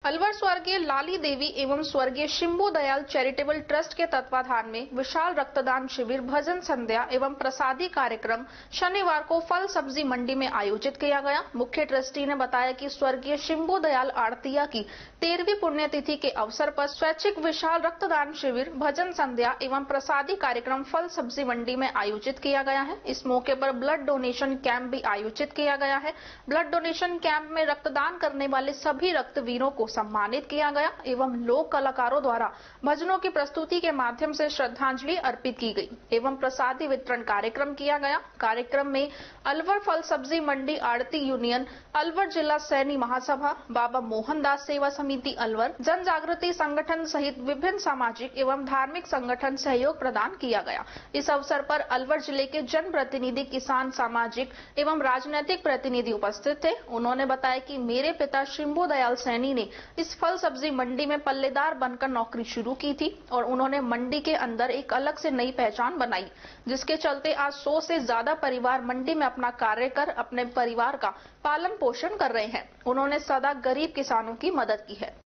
अलवर स्वर्गीय लाली देवी एवं स्वर्गीय शिंबू दयाल चैरिटेबल ट्रस्ट के तत्वाधान में विशाल रक्तदान शिविर, भजन संध्या एवं प्रसादी कार्यक्रम शनिवार को फल सब्जी मंडी में आयोजित किया गया। मुख्य ट्रस्टी ने बताया कि स्वर्गीय शिंबू दयाल आड़तिया की 13वीं पुण्यतिथि के अवसर पर स्वैच्छिक विशाल रक्तदान शिविर, भजन संध्या एवं प्रसादी कार्यक्रम फल सब्जी मंडी में आयोजित किया गया है। इस मौके पर ब्लड डोनेशन कैंप भी आयोजित किया गया है। ब्लड डोनेशन कैंप में रक्तदान करने वाले सभी रक्तवीरों को सम्मानित किया गया एवं लोक कलाकारों द्वारा भजनों की प्रस्तुति के माध्यम से श्रद्धांजलि अर्पित की गई एवं प्रसादी वितरण कार्यक्रम किया गया। कार्यक्रम में अलवर फल सब्जी मंडी आड़ती यूनियन, अलवर जिला सैनी महासभा, बाबा मोहनदास सेवा समिति अलवर, जन जागृति संगठन सहित विभिन्न सामाजिक एवं धार्मिक संगठन सहयोग प्रदान किया गया। इस अवसर पर अलवर जिले के जन प्रतिनिधि, किसान, सामाजिक एवं राजनीतिक प्रतिनिधि उपस्थित थे। उन्होंने बताया कि मेरे पिता शिंबू दयाल सैनी ने इस फल सब्जी मंडी में पल्लेदार बनकर नौकरी शुरू की थी और उन्होंने मंडी के अंदर एक अलग से नई पहचान बनाई, जिसके चलते आज 100 से ज्यादा परिवार मंडी में अपना कार्य कर अपने परिवार का पालन पोषण कर रहे हैं। उन्होंने सदा गरीब किसानों की मदद की है।